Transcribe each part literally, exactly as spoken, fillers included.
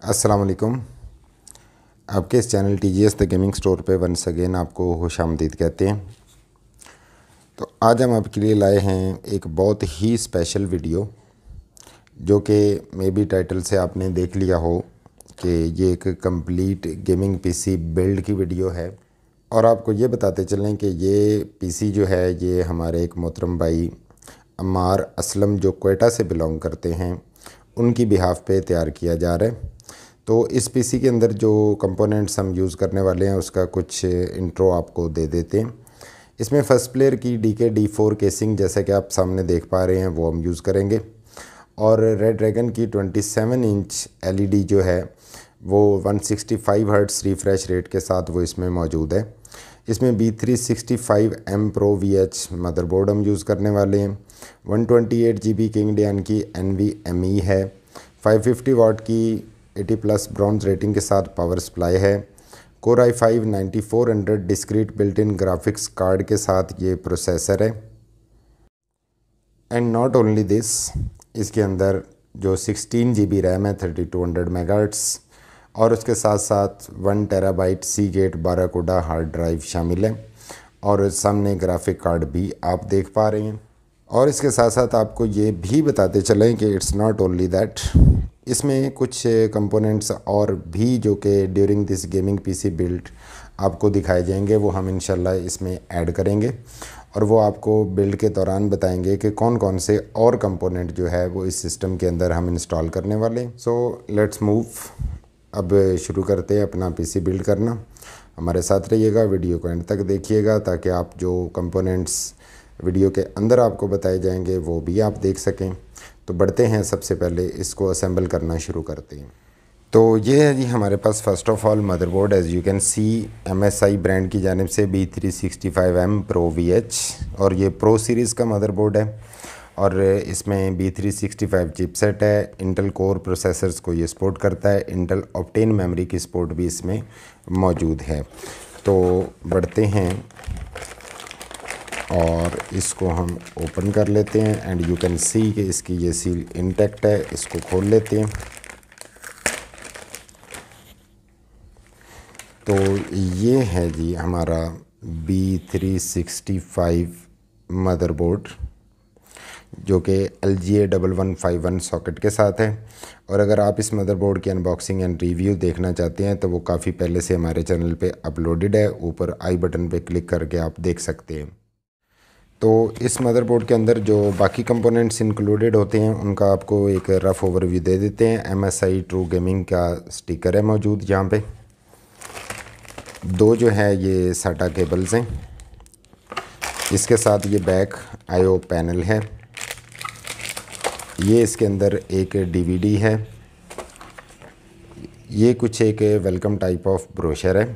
अस्सलाम वालेकुम। आपके इस channel T G S the gaming store पे वंस अगेन आपको खुशामदीद कहते हैं। तो आज हम आपके लिए लाए हैं एक बहुत ही स्पेशल वीडियो, जो कि मे बी टाइटल से आपने देख लिया हो कि ये एक कंप्लीट गेमिंग पीसी बिल्ड की वीडियो है। और आपको ये बताते चलें कि ये पीसी जो है ये हमारे एक मोहतरम भाई अम्मार असलम जो क्वेटा से बिलोंग करते हैं उनकी बिहाफ पे तैयार किया जा रहा है। तो इस पीसी के अंदर जो कंपोनेंट्स हम यूज़ करने वाले हैं उसका कुछ इंट्रो आपको दे देते हैं। इसमें फ़र्स्ट प्लेयर की D K D four casing जैसा कि आप सामने देख पा रहे हैं वो हम यूज़ करेंगे। और रेड ड्रैगन की सत्ताईस इंच एलईडी जो है वो एक सौ पैंसठ हर्ट्ज़ रिफ्रेश रेट के साथ वो इसमें मौजूद है। इसमें B three sixty five M pro V H motherboard हम यूज़ करने वाले हैं। One twenty eight G B किंगडियन की एन वी एम ई है। फाइव फिफ्टी वाट की एटी प्लस ब्रॉन्ज रेटिंग के साथ पावर सप्लाई है। Core I five ninety four hundred discrete built in graphics card के साथ ये प्रोसेसर है। एंड नॉट ओनली दिस, इसके अंदर जो सिक्सटीन जी बी रैम है थर्टी टू हंड्रेड मेगाहर्ट्ज़ और उसके साथ साथ one terabyte Seagate Barracuda hard drive शामिल है। और सामने ग्राफिक कार्ड भी आप देख पा रहे हैं। और इसके साथ साथ आपको ये भी बताते चलें कि इट्स नॉट ओनली दैट, इसमें कुछ कंपोनेंट्स और भी जो कि during this gaming PC build आपको दिखाए जाएंगे वो हम इंशाल्लाह इसमें ऐड करेंगे और वो आपको बिल्ड के दौरान बताएंगे कि कौन कौन से और कंपोनेंट जो है वो इस सिस्टम के अंदर हम इंस्टॉल करने वाले हैं। सो लेट्स मूव, अब शुरू करते हैं अपना पीसी बिल्ड करना। हमारे साथ रहिएगा, वीडियो को एंड तक देखिएगा ताकि आप जो कंपोनेंट्स वीडियो के अंदर आपको बताए जाएंगे वो भी आप देख सकें। तो बढ़ते हैं, सबसे पहले इसको असेंबल करना शुरू करते हैं। तो ये है जी हमारे पास first of all motherboard. As you can see M S I brand की जानिब से B three sixty five M pro V H और ये प्रो सीरीज़ का मदरबोर्ड है। और इसमें B three sixty five chipset है। इंटेल कोर प्रोसेसर्स को ये सपोर्ट करता है। इंटेल ऑप्टेन मेमोरी की सपोर्ट भी इसमें मौजूद है। तो बढ़ते हैं और इसको हम ओपन कर लेते हैं। एंड यू कैन सी कि इसकी ये सील इंटैक्ट है। इसको खोल लेते हैं। तो ये है जी हमारा B three sixty five motherboard जो कि L G A one one five one socket के साथ है। और अगर आप इस मदरबोर्ड की अनबॉक्सिंग एंड रिव्यू देखना चाहते हैं तो वो काफ़ी पहले से हमारे चैनल पे अपलोडेड है। ऊपर आई बटन पे क्लिक करके आप देख सकते हैं। तो इस मदरबोर्ड के अंदर जो बाकी कंपोनेंट्स इंक्लूडेड होते हैं उनका आपको एक रफ़ ओवरव्यू दे देते हैं। M S I true gaming का स्टिकर है मौजूद यहाँ पे। दो जो है ये साटा केबल्स हैं। इसके साथ ये बैक आई ओ पैनल है। ये इसके अंदर एक डी वी डी है। ये कुछ एक वेलकम टाइप ऑफ ब्रोशर है।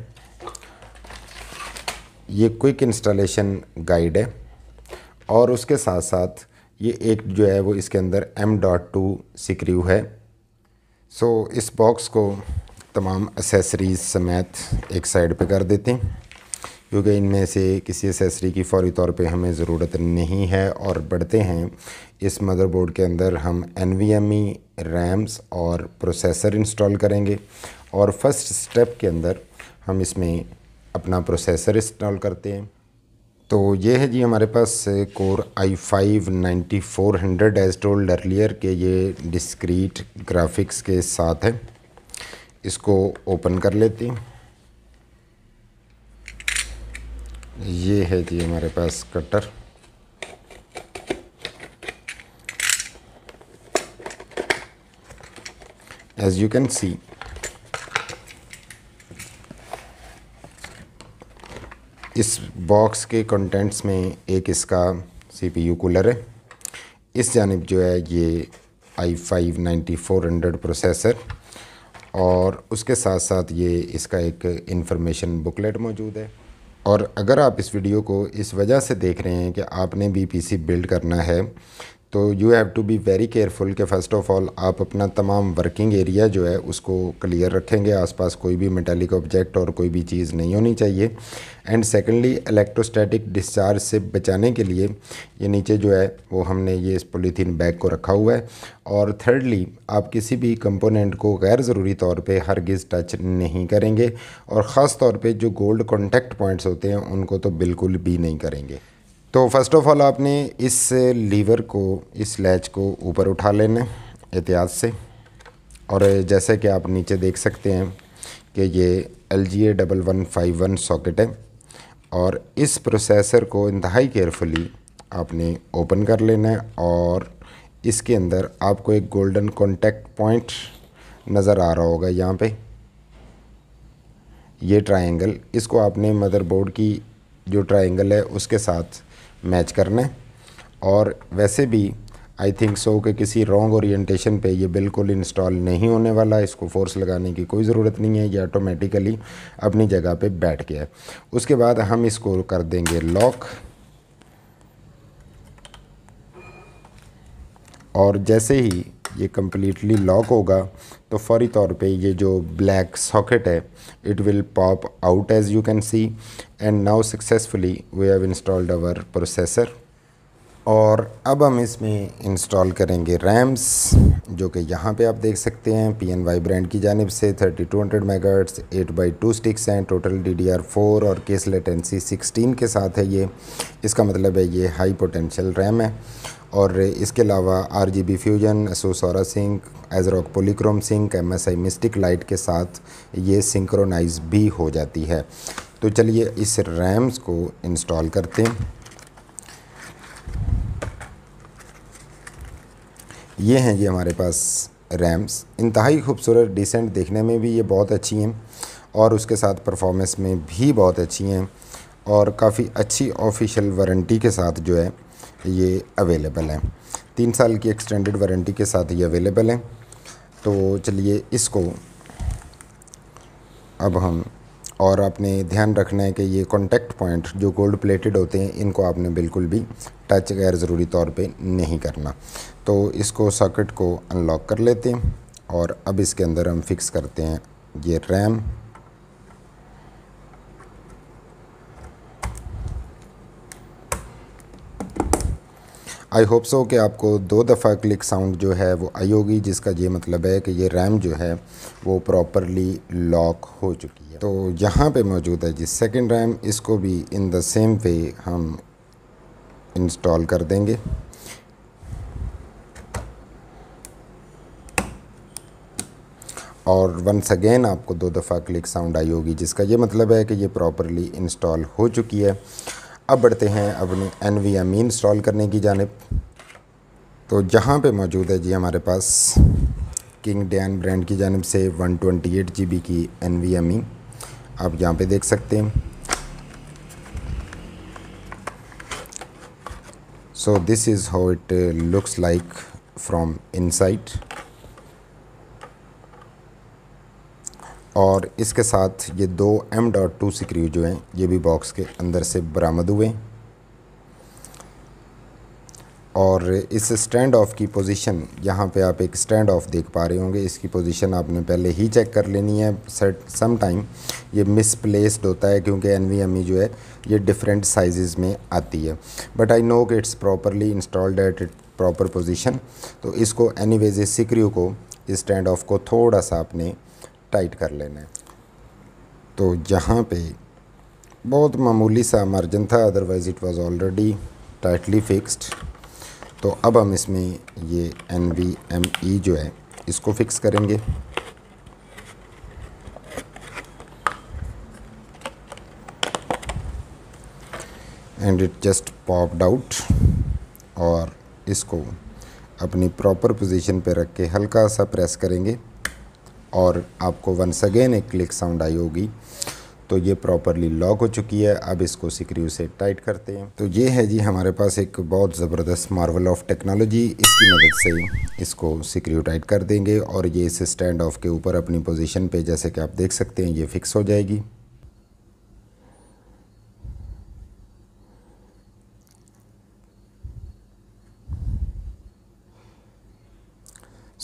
ये क्विक इंस्टॉलेशन गाइड है। और उसके साथ साथ ये एक जो है वो इसके अंदर एम डॉट टू स्क्रू है। सो इस बॉक्स को तमाम एसेसरीज़ समेत एक साइड पे कर देते हैं क्योंकि इनमें से किसी एसेसरी की फौरी तौर पे हमें ज़रूरत नहीं है। और बढ़ते हैं, इस मदरबोर्ड के अंदर हम N V M E RAMs और प्रोसेसर इंस्टॉल करेंगे। और फर्स्ट स्टेप के अंदर हम इसमें अपना प्रोसेसर इंस्टॉल करते हैं। तो ये है जी हमारे पास core I five ninety four hundred as told earlier के ये डिस्क्रीट ग्राफिक्स के साथ है। इसको ओपन कर लेते हैं। ये है जी हमारे पास cutter. As you can see इस बॉक्स के कंटेंट्स में एक इसका सी पी यू कूलर है। इस जानिब जो है ये I five ninety four hundred processor और उसके साथ साथ ये इसका एक इंफॉर्मेशन बुकलेट मौजूद है। और अगर आप इस वीडियो को इस वजह से देख रहे हैं कि आपने भी पीसी बिल्ड करना है तो you have to be very careful कि फ़र्स्ट ऑफ ऑल आप अपना तमाम वर्किंग एरिया जो है उसको क्लियर रखेंगे, आसपास कोई भी मेटालिक ऑब्जेक्ट और कोई भी चीज़ नहीं होनी चाहिए। एंड सेकेंडली इलेक्ट्रोस्टैटिक डिस्चार्ज से बचाने के लिए ये नीचे जो है वो हमने ये इस पॉलीथीन बैग को रखा हुआ है। और थर्डली आप किसी भी कंपोनेंट को गैर ज़रूरी तौर पे हरगिज़ टच नहीं करेंगे, और ख़ास तौर पे जो गोल्ड कॉन्टैक्ट पॉइंट्स होते हैं उनको तो बिल्कुल भी नहीं करेंगे। तो फर्स्ट ऑफ ऑल आपने इस लीवर को, इस लैच को ऊपर उठा लेना है एहतियात से। और जैसे कि आप नीचे देख सकते हैं कि ये L G A double one five one socket है, और इस प्रोसेसर को इंतहाई केयरफुली आपने ओपन कर लेना है। और इसके अंदर आपको एक गोल्डन कॉन्टैक्ट पॉइंट नज़र आ रहा होगा यहाँ पे, ये ट्रायंगल, इसको आपने मदरबोर्ड की जो ट्रायंगल है उसके साथ मैच करना है। और वैसे भी आई थिंक सो कि किसी रॉन्ग ओरिएंटेशन पे ये बिल्कुल इंस्टॉल नहीं होने वाला, इसको फोर्स लगाने की कोई ज़रूरत नहीं है, ये ऑटोमेटिकली अपनी जगह पे बैठ गया है। उसके बाद हम इसको कर देंगे लॉक, और जैसे ही ये कम्प्लीटली लॉक होगा तो फौरी तौर पे ये जो ब्लैक सॉकेट है it will pop out as you can see. And now successfully we have installed our processor. और अब हम इसमें इंस्टॉल करेंगे रैम्स, जो कि यहाँ पे आप देख सकते हैं पी एन वाई ब्रांड की जानिब से thirty two hundred megahertz eight by two sticks हैं, total D D R four और केस लेटेंसी सिक्सटीन के साथ है ये। इसका मतलब है ये हाई पोटेंशियल रैम है। और इसके अलावा R G B fusion, Asus aura sync, ASRock polychrome sync, M S I mystic light के साथ ये सिंक्रोनाइज भी हो जाती है। तो चलिए इस रैम्स को इंस्टॉल करते हैं। ये हैं जी हमारे पास रैम्स, इंतहाई खूबसूरत, डिसेंट, देखने में भी ये बहुत अच्छी हैं और उसके साथ परफॉर्मेंस में भी बहुत अच्छी हैं, और काफ़ी अच्छी ऑफिशियल वारंटी के साथ जो है ये अवेलेबल हैं। तीन साल की एक्सटेंडेड वारंटी के साथ ये अवेलेबल हैं। तो चलिए इसको अब हम, और आपने ध्यान रखना है कि ये कॉन्टैक्ट पॉइंट जो गोल्ड प्लेटेड होते हैं इनको आपने बिल्कुल भी टच गैर ज़रूरी तौर पे नहीं करना। तो इसको सॉकेट को अनलॉक कर लेते हैं, और अब इसके अंदर हम फिक्स करते हैं ये रैम। आई होप सो कि आपको दो दफ़ा क्लिक साउंड जो है वो आई होगी, जिसका ये मतलब है कि ये रैम जो है वो प्रॉपरली लॉक हो चुकी है। तो यहाँ पे मौजूद है जी सेकंड रैम, इसको भी इन द सेम वे हम इंस्टॉल कर देंगे। और वंस अगेन आपको दो दफ़ा क्लिक साउंड आई होगी, जिसका ये मतलब है कि ये प्रॉपरली इंस्टॉल हो चुकी है। अब बढ़ते हैं अपनी N V M E install करने की जानिब। तो जहाँ पे मौजूद है जी हमारे पास किंग डैन ब्रांड की जानिब से one twenty eight G B की एन वी एम ई, आप यहाँ पे देख सकते हैं। So this is how it looks like from inside. और इसके साथ ये दो एम डॉट टू स्क्रू जो हैं ये भी बॉक्स के अंदर से बरामद हुए। और इस स्टैंड ऑफ की पोजीशन, यहाँ पे आप एक स्टैंड ऑफ देख पा रहे होंगे, इसकी पोजीशन आपने पहले ही चेक कर लेनी है। सेट सम टाइम ये मिसप्लेस्ड होता है क्योंकि एन वी एम ई जो है ये डिफरेंट साइजेस में आती है, बट आई नो कि it's properly installed at it proper position. तो इसको एनीवेज इस स्क्रू को, इस स्टैंड ऑफ को थोड़ा सा आपने टाइट कर लेना है। तो यहाँ पे बहुत मामूली सा मार्जिन था, otherwise it was already tightly fixed. तो अब हम इसमें ये एन वी एम ई जो है इसको फिक्स करेंगे। And it just popped out, और इसको अपनी प्रॉपर पोजीशन पे रख के हल्का सा प्रेस करेंगे और आपको वंस अगेन एक क्लिक साउंड आई होगी। तो ये प्रॉपरली लॉक हो चुकी है। अब इसको स्क्रू से टाइट करते हैं। तो ये है जी हमारे पास एक बहुत ज़बरदस्त मार्वल ऑफ टेक्नोलॉजी, इसकी मदद से इसको स्क्रू टाइट कर देंगे और ये इस स्टैंड ऑफ के ऊपर अपनी पोजीशन पे, जैसे कि आप देख सकते हैं, ये फिक्स हो जाएगी।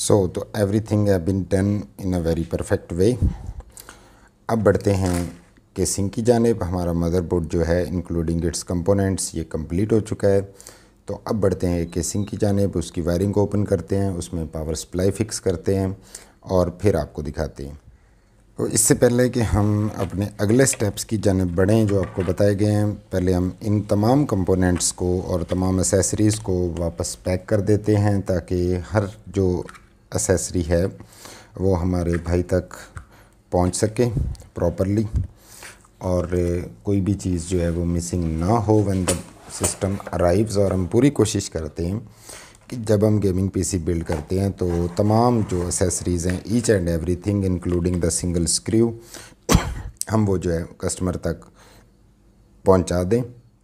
सो तो everything have been done in a very perfect way. अब बढ़ते हैं केसिंग की जानिब। हमारा मदरबोर्ड जो है इंक्लूडिंग इट्स कंपोनेंट्स ये कंप्लीट हो चुका है। तो अब बढ़ते हैं केसिंग की जानिब, उसकी वायरिंग को ओपन करते हैं, उसमें पावर सप्लाई फ़िक्स करते हैं और फिर आपको दिखाते हैं। तो इससे पहले कि हम अपने अगले स्टेप्स की जानिब बढ़ें जो आपको बताए गए हैं, पहले हम इन तमाम कंपोनेंट्स को और तमाम एसेसरीज़ को वापस पैक कर देते हैं ताकि हर जो एसेसरी है वो हमारे भाई तक पहुंच सके प्रॉपरली और कोई भी चीज़ जो है वो मिसिंग ना हो व्हेन द सिस्टम अराइव्स। और हम पूरी कोशिश करते हैं कि जब हम गेमिंग पीसी बिल्ड करते हैं तो तमाम जो एसेसरीज़ हैं each and everything including the single screw हम वो जो है कस्टमर तक पहुंचा दें।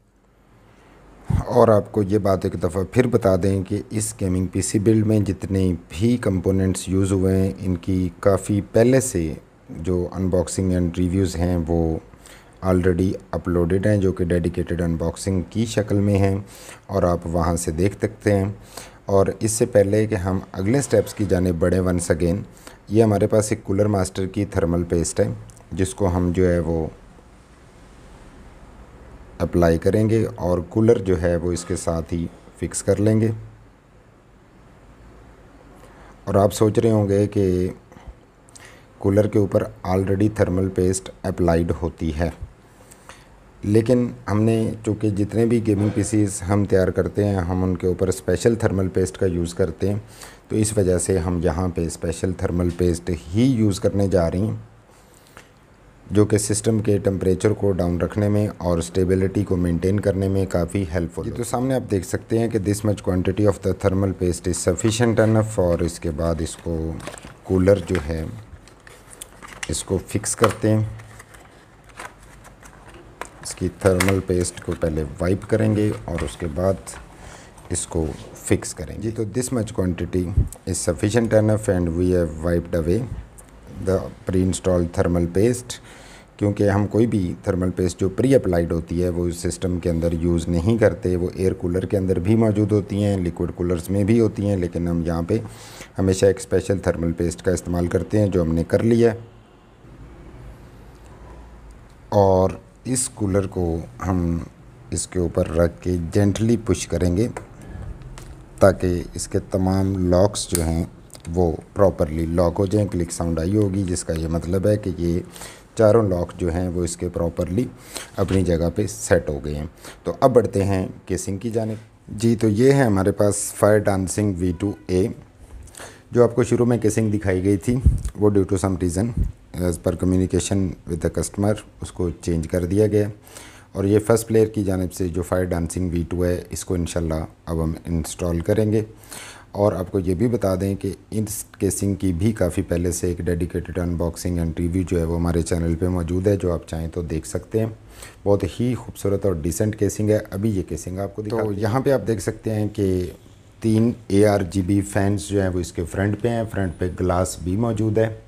और आपको ये बात एक दफ़ा फिर बता दें कि इस गेमिंग पीसी बिल्ड में जितने भी कंपोनेंट्स यूज़ हुए हैं इनकी काफ़ी पहले से जो अनबॉक्सिंग एंड रिव्यूज़ हैं वो ऑलरेडी अपलोडेड हैं, जो कि डेडिकेटेड अनबॉक्सिंग की शक्ल में हैं और आप वहां से देख सकते हैं। और इससे पहले कि हम अगले स्टेप्स की जानिब बढ़ें, वंस अगेन ये हमारे पास एक कूलर मास्टर की थर्मल पेस्ट है जिसको हम जो है वो अप्लाई करेंगे और कूलर जो है वो इसके साथ ही फिक्स कर लेंगे। और आप सोच रहे होंगे कि कूलर के ऊपर ऑलरेडी थर्मल पेस्ट अप्लाइड होती है, लेकिन हमने चूँकि जितने भी गेमिंग पीसीज हम तैयार करते हैं हम उनके ऊपर स्पेशल थर्मल पेस्ट का यूज़ करते हैं। तो इस वजह से हम यहाँ पे स्पेशल थर्मल पेस्ट ही यूज़ करने जा रही हैं जो कि सिस्टम के टेम्परेचर को डाउन रखने में और स्टेबिलिटी को मेंटेन करने में काफ़ी हेल्पफुल है। तो सामने आप देख सकते हैं कि this much quantity of the thermal paste is sufficient enough. और इसके बाद इसको कूलर जो है इसको फिक्स करते हैं। इसकी थर्मल पेस्ट को पहले वाइप करेंगे और उसके बाद इसको फिक्स करेंगे। जी तो this much quantity is sufficient enough and we have wiped away the pre installed thermal paste, क्योंकि हम कोई भी थर्मल पेस्ट जो प्री अप्लाइड होती है वो सिस्टम के अंदर यूज़ नहीं करते। वो एयर कूलर के अंदर भी मौजूद होती हैं, लिक्विड कूलर्स में भी होती हैं, लेकिन हम यहाँ पे हमेशा एक स्पेशल थर्मल पेस्ट का इस्तेमाल करते हैं जो हमने कर लिया है। और इस कूलर को हम इसके ऊपर रख के जेंटली पुश करेंगे ताकि इसके तमाम लॉक्स जो हैं वो प्रॉपरली लॉक हो जाएं। क्लिक साउंड आई होगी जिसका ये मतलब है कि ये चारों लॉक जो हैं वो इसके प्रॉपरली अपनी जगह पे सेट हो गए हैं। तो अब बढ़ते हैं केसिंग की जानिब। जी तो ये है हमारे पास fire dancing V two A. जो आपको शुरू में केसिंग दिखाई गई थी वो due to some reason as per communication with the customer उसको चेंज कर दिया गया। और ये फर्स्ट प्लेयर की जानिब से जो फायर डांसिंग वी टू है इसको इंशाल्लाह अब हम इंस्टॉल करेंगे। और आपको ये भी बता दें कि इस केसिंग की भी काफ़ी पहले से एक डेडिकेटेड अनबॉक्सिंग एंड रिव्यू जो है वो हमारे चैनल पे मौजूद है, जो आप चाहें तो देख सकते हैं। बहुत ही खूबसूरत और डिसेंट केसिंग है। अभी ये केसिंग आपको दिखा तो यहाँ पे आप देख सकते हैं कि तीन A R G B fans जो हैं वो इसके फ्रंट पे हैं, फ्रंट पे ग्लास भी मौजूद है।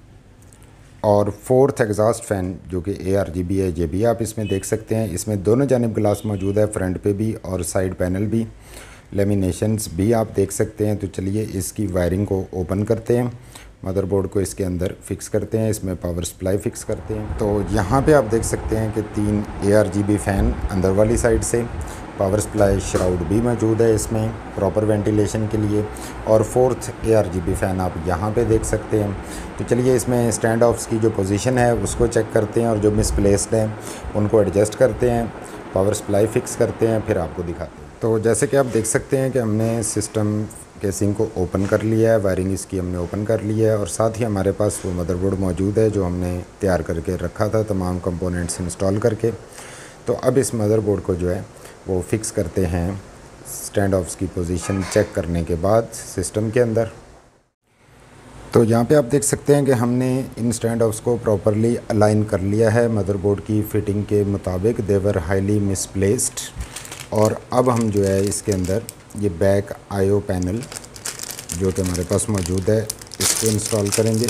और फोर्थ एग्जॉस्ट फ़ैन जो कि ए आर जी बी है ये भी आप इसमें देख सकते हैं। इसमें दोनों जानिब ग्लास मौजूद है, फ्रंट पे भी और साइड पैनल भी, लेमिनेशंस भी आप देख सकते हैं। तो चलिए इसकी वायरिंग को ओपन करते हैं, मदरबोर्ड को इसके अंदर फिक्स करते हैं, इसमें पावर सप्लाई फिक्स करते हैं। तो यहाँ पे आप देख सकते हैं कि तीन A R G B fan अंदर वाली साइड से, पावर सप्लाई श्राउड भी मौजूद है इसमें प्रॉपर वेंटिलेशन के लिए, और fourth A R G B fan आप यहाँ पे देख सकते हैं। तो चलिए इसमें स्टैंड ऑफ्स की जो पोजीशन है उसको चेक करते हैं और जो मिसप्लेस्ड हैं उनको एडजस्ट करते हैं, पावर सप्लाई फ़िक्स करते हैं, फिर आपको दिखाते हैं। तो जैसे कि आप देख सकते हैं कि हमने सिस्टम केसिंग को ओपन कर लिया है, वायरिंग इसकी हमने ओपन कर ली है और साथ ही हमारे पास वो मदरबोर्ड मौजूद है जो हमने तैयार करके रखा था तमाम कंपोनेंट्स इंस्टॉल करके। तो अब इस मदरबोर्ड को जो है वो फिक्स करते हैं स्टैंड ऑफ्स की पोजीशन चेक करने के बाद सिस्टम के अंदर। तो यहाँ पे आप देख सकते हैं कि हमने इन स्टैंड ऑफ्स को प्रॉपरली अलाइन कर लिया है मदरबोर्ड की फिटिंग के मुताबिक। They were highly misplaced. और अब हम जो है इसके अंदर ये बैक आईओ पैनल जो कि हमारे पास मौजूद है इसको इंस्टॉल करेंगे।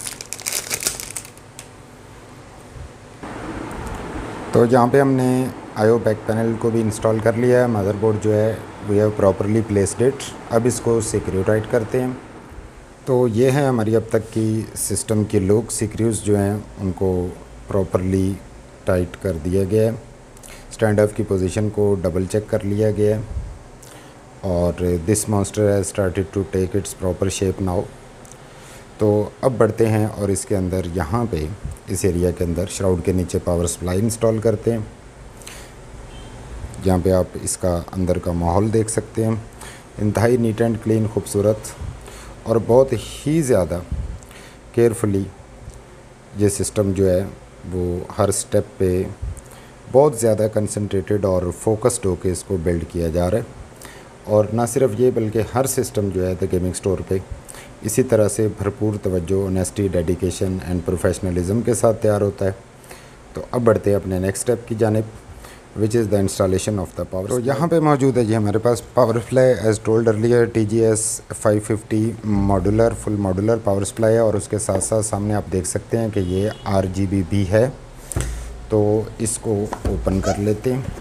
तो यहाँ पे हमने आईओ बैक पैनल को भी इंस्टॉल कर लिया है। मदरबोर्ड जो है we have properly placed it. अब इसको सिक्योर टाइट करते हैं। तो ये है हमारी अब तक की सिस्टम की लुक। सिक्योर्स जो हैं उनको प्रॉपरली टाइट कर दिया गया है। स्टैंड ऑफ की पोजीशन को डबल चेक कर लिया गया है और this monster has started to take its proper shape now. तो अब बढ़ते हैं और इसके अंदर यहाँ पे इस एरिया के अंदर श्राउड के नीचे पावर सप्लाई इंस्टॉल करते हैं। यहाँ पे आप इसका अंदर का माहौल देख सकते हैं। इंतहाई नीट एंड क्लीन, खूबसूरत और बहुत ही ज़्यादा केयरफुली ये सिस्टम जो है वो हर स्टेप पे बहुत ज़्यादा कंसंट्रेटेड और फोकस्ड होकर इसको बिल्ड किया जा रहा है। और ना सिर्फ ये बल्कि हर सिस्टम जो है द गेमिंग स्टोर पे इसी तरह से भरपूर तवज्जो, ऑनेस्टी, डेडिकेशन एंड प्रोफेशनलिज्म के साथ तैयार होता है। तो अब बढ़ते हैं अपने नेक्स्ट स्टेप की जानिब, which is the installation of the power. तो यहाँ पे मौजूद है जी हमारे पास power supply as told earlier T G S five fifty modular, full modular power supply है। और उसके साथ साथ सामने आप देख सकते हैं कि ये आर जी बी भी है। तो इसको ओपन कर लेते हैं।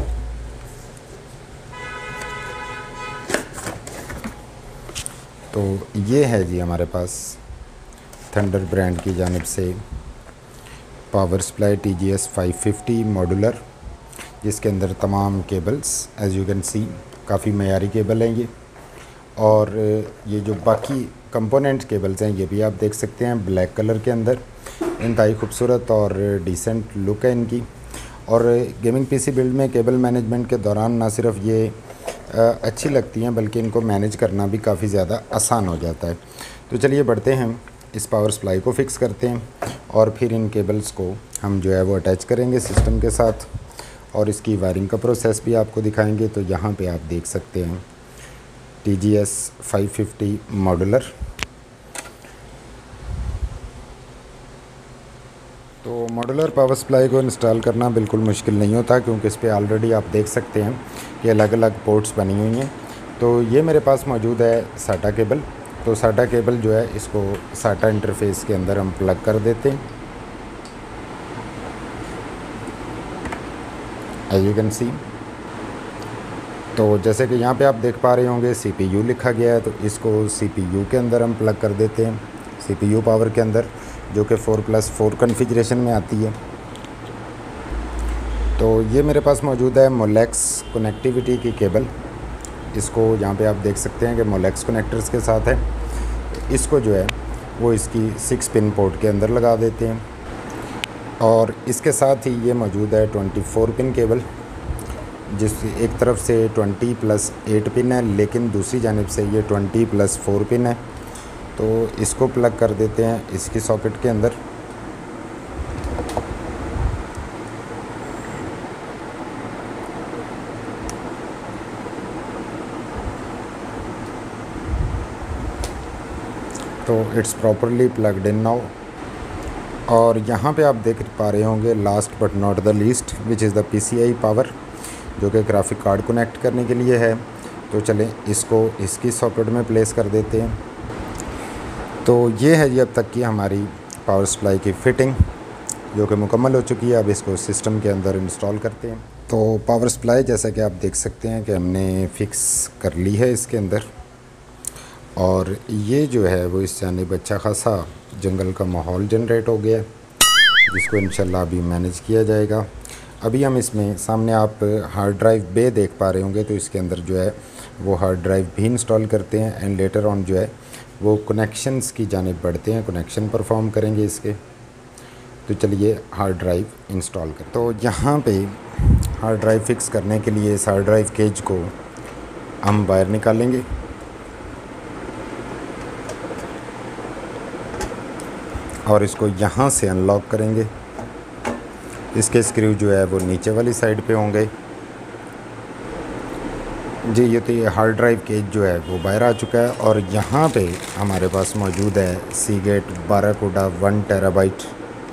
तो ये है जी हमारे पास थंडर ब्रांड की जानिब से power supply T G S five fifty modular, जिसके अंदर तमाम cables as you can see काफ़ी मयारी केबल हैं ये। और ये जो बाकी कंपोनेंट केबल्स हैं ये भी आप देख सकते हैं ब्लैक कलर के अंदर। इंतहाई खूबसूरत और डिसेंट लुक है इनकी। और गेमिंग पीसी बिल्ड में केबल मैनेजमेंट के दौरान ना सिर्फ ये अच्छी लगती हैं बल्कि इनको मैनेज करना भी काफ़ी ज़्यादा आसान हो जाता है। तो चलिए बढ़ते हैं, इस पावर सप्लाई को फिक्स करते हैं और फिर इन केबल्स को हम जो है वो अटैच करेंगे सिस्टम के साथ और इसकी वायरिंग का प्रोसेस भी आपको दिखाएंगे। तो यहाँ पे आप देख सकते हैं T G S five fifty modular. तो मॉडुलर पावर सप्लाई को इंस्टॉल करना बिल्कुल मुश्किल नहीं होता, क्योंकि इस पर ऑलरेडी आप देख सकते हैं कि अलग अलग पोर्ट्स बनी हुई हैं। तो ये मेरे पास मौजूद है साटा केबल। तो साटा केबल जो है इसको साटा इंटरफेस के अंदर हम प्लग कर देते हैं एज यू कैन सी। तो जैसे कि यहाँ पे आप देख पा रहे होंगे सी पी यू लिखा गया है, तो इसको सी पी यू के अंदर हम प्लग कर देते हैं, सी पी यू पावर के अंदर, जो कि फोर प्लस फोर कन्फिग्रेशन में आती है। तो ये मेरे पास मौजूद है मोलेक्स कनेक्टिविटी की केबल। इसको यहाँ पे आप देख सकते हैं कि मोलेक्स कनेक्टर्स के साथ है। इसको जो है वो इसकी सिक्स पिन पोर्ट के अंदर लगा देते हैं। और इसके साथ ही ये मौजूद है ट्वेंटी फोर पिन केबल, जिस एक तरफ से ट्वेंटी प्लस एट पिन है, लेकिन दूसरी जानिब से ये ट्वेंटी प्लस फोर पिन है। तो इसको प्लग कर देते हैं इसकी सॉकेट के अंदर। तो it's properly plugged in now. और यहाँ पे आप देख पा रहे होंगे last but not the least which is the P C I power, जो कि ग्राफिक कार्ड कनेक्ट करने के लिए है। तो चलें इसको इसकी सॉकेट में प्लेस कर देते हैं। तो ये है जी अब तक की हमारी पावर सप्लाई की फ़िटिंग, जो कि मुकम्मल हो चुकी है। अब इसको सिस्टम के अंदर इंस्टॉल करते हैं। तो पावर सप्लाई जैसा कि आप देख सकते हैं कि हमने फ़िक्स कर ली है इसके अंदर। और ये जो है वो इस जानिब अच्छा खासा जंगल का माहौल जनरेट हो गया है, जिसको इंशाल्लाह अभी मैनेज किया जाएगा। अभी हम इसमें सामने आप हार्ड ड्राइव बे देख पा रहे होंगे, तो इसके अंदर जो है वो हार्ड ड्राइव भी इंस्टॉल करते हैं एंड लेटर ऑन जो है वो कनेक्शंस की जानिब बढ़ते हैं, कनेक्शन परफॉर्म करेंगे इसके। तो चलिए हार्ड ड्राइव इंस्टॉल कर। तो यहाँ पे हार्ड ड्राइव फिक्स करने के लिए इस हार्ड ड्राइव केज को हम बाहर निकालेंगे और इसको यहाँ से अनलॉक करेंगे। इसके स्क्रू जो है वो नीचे वाली साइड पे होंगे जी। ये तो ये हार्ड ड्राइव केज जो है वो बाहर आ चुका है। और यहाँ पे हमारे पास मौजूद है सीगेट बाराकूडा वन टेराबाइट।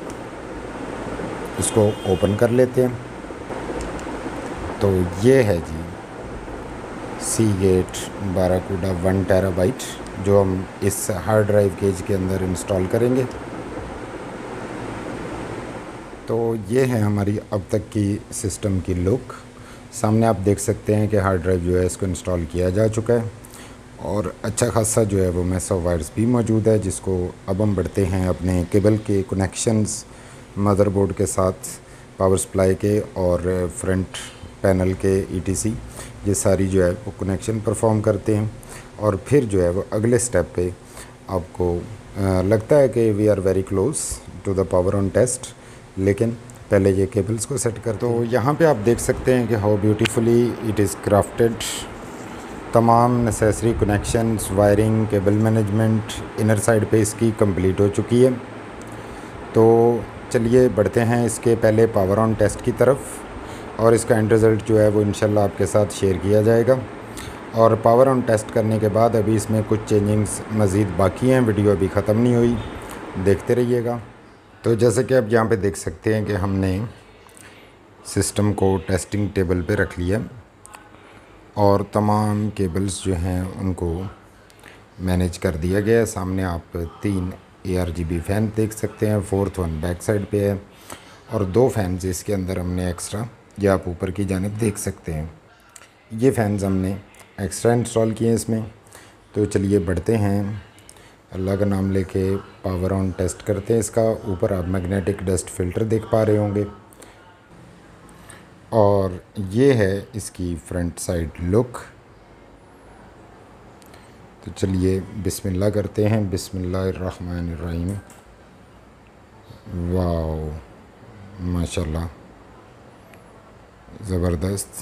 इसको ओपन कर लेते हैं। तो ये है जी सीगेट बाराकूडा वन टेराबाइट, जो हम इस हार्ड ड्राइव केज के अंदर इंस्टॉल करेंगे। तो ये है हमारी अब तक की सिस्टम की लुक। सामने आप देख सकते हैं कि हार्ड ड्राइव जो है इसको इंस्टॉल किया जा चुका है और अच्छा खासा जो है वो मैस ऑफ वायर्स भी मौजूद है, जिसको अब हम बढ़ते हैं अपने केबल के कनेक्शंस मदरबोर्ड के साथ, पावर सप्लाई के और फ्रंट पैनल के ईटीसी, ये सारी जो है वो कनेक्शन परफॉर्म करते हैं। और फिर जो है वो अगले स्टेप पे आपको आ, लगता है कि we are very close to the power on test, लेकिन पहले ये केबल्स को सेट कर। तो यहाँ पे आप देख सकते हैं कि how beautifully it is crafted. तमाम necessary connections, wiring, cable management inner side पे इसकी कंप्लीट हो चुकी है। तो चलिए बढ़ते हैं इसके पहले पावर ऑन टेस्ट की तरफ और इसका एंड रिज़ल्ट जो है वो इंशाल्लाह आपके साथ शेयर किया जाएगा। और पावर ऑन टेस्ट करने के बाद अभी इसमें कुछ चेंजिंग्स मज़ीद बाकी हैं, वीडियो अभी ख़त्म नहीं हुई, देखते रहिएगा। तो जैसे कि आप यहाँ पे देख सकते हैं कि हमने सिस्टम को टेस्टिंग टेबल पे रख लिया और तमाम केबल्स जो हैं उनको मैनेज कर दिया गया है। सामने आप तीन A R G B fan देख सकते हैं, फोर्थ वन बैक साइड पे है और दो फैंस इसके अंदर हमने एक्स्ट्रा, ये आप ऊपर की जानिब देख सकते हैं, ये फ़ैन्स हमने एक्स्ट्रा इंस्टॉल किए हैं इसमें। तो चलिए बढ़ते हैं, अल्लाह का नाम लेके पावर ऑन टेस्ट करते हैं इसका। ऊपर आप मैग्नेटिक डस्ट फ़िल्टर देख पा रहे होंगे और ये है इसकी फ्रंट साइड लुक। तो चलिए बिस्मिल्लाह करते हैं, बिस्मिल्लाहिर्रहमानिर्रहीम। वाओ माशाल्लाह, ज़बरदस्त,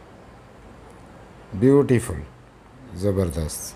ब्यूटीफुल, ज़बरदस्त।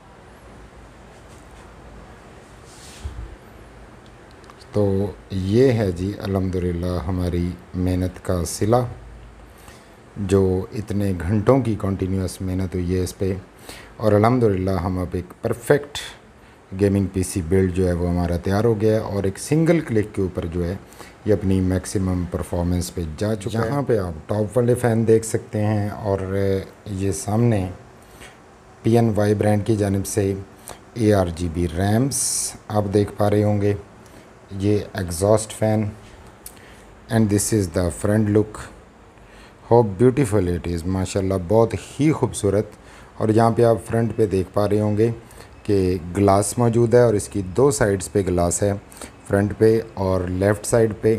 तो ये है जी अल्हम्दुलिल्लाह हमारी मेहनत का सिला, जो इतने घंटों की कंटिन्यूस मेहनत हुई है इस पे। और अल्हम्दुलिल्लाह हम अब एक परफेक्ट गेमिंग पीसी बिल्ड जो है वो हमारा तैयार हो गया है और एक सिंगल क्लिक के ऊपर जो है ये अपनी मैक्सिमम परफॉर्मेंस पे जा चुका है। यहाँ पे आप टॉप वाले फ़ैन देख सकते हैं और ये सामने पी एन वाई ब्रांड की जानिब से A R G B RAMs आप देख पा रहे होंगे, ये exhaust fan and this is the front look. How beautiful it is, माशाल्लाह, बहुत ही खूबसूरत। और यहाँ पे आप फ्रंट पे देख पा रहे होंगे कि ग्लास मौजूद है और इसकी दो साइड्स पे ग्लास है, फ्रंट पे और लेफ़्ट साइड पे।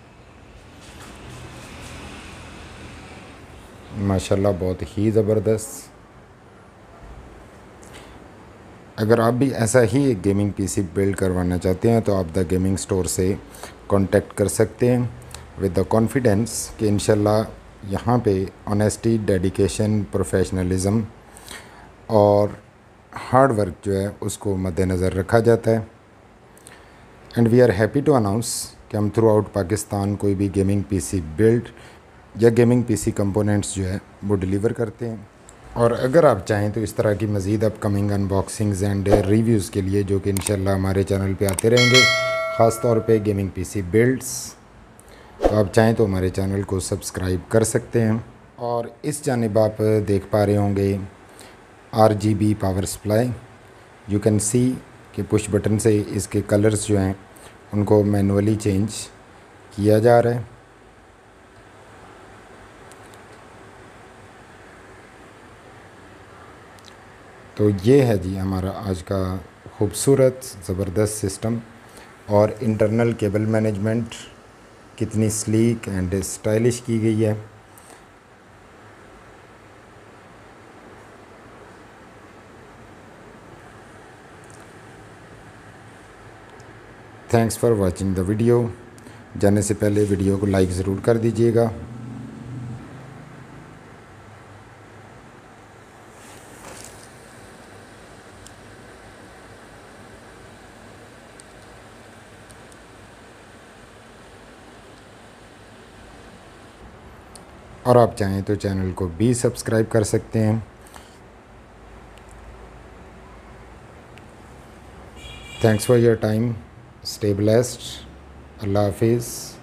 माशाल्लाह बहुत ही ज़बरदस्त। अगर आप भी ऐसा ही एक गेमिंग पीसी बिल्ड करवाना चाहते हैं तो आप द गेमिंग स्टोर से कांटेक्ट कर सकते हैं विद द कॉन्फिडेंस कि इंशाल्लाह यहाँ पे ऑनेस्टी, डेडिकेशन, प्रोफेशनलिज्म और हार्ड वर्क जो है उसको मद्देनज़र रखा जाता है। And we are happy to announce कि हम थ्रू आउट पाकिस्तान कोई भी गेमिंग पीसी बिल्ड या गेमिंग पीसी कंपोनेंट्स जो है वो डिलीवर करते हैं। और अगर आप चाहें तो इस तरह की मज़ीद अपकमिंग अनबॉक्सिंग्स एंड रिव्यूज़ के लिए, जो कि इंशाल्लाह हमारे चैनल पे आते रहेंगे, ख़ास तौर पे गेमिंग पीसी बिल्ड्स, तो आप चाहें तो हमारे चैनल को सब्सक्राइब कर सकते हैं। और इस जानिब आप देख पा रहे होंगे R G B power supply. You can see कि पुश बटन से इसके कलर्स जो हैं उनको मैनुअली चेंज किया जा रहा है। तो ये है जी हमारा आज का खूबसूरत ज़बरदस्त सिस्टम और इंटरनल केबल मैनेजमेंट कितनी स्लीक एंड स्टाइलिश की गई है। Thanks for watching the video. जाने से पहले वीडियो को लाइक ज़रूर कर दीजिएगा। और आप चाहें तो चैनल को भी सब्सक्राइब कर सकते हैं। Thanks for your time, stay blessed, Allah हाफिज़।